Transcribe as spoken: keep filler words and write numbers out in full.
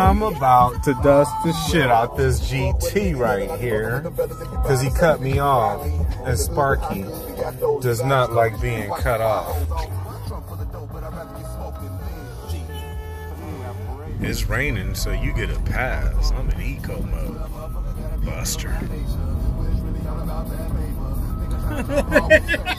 I'm about to dust the shit out this G T right here because he cut me off, and Sparky does not like being cut off. It's raining, so you get a pass. I'm in eco mode. Buster.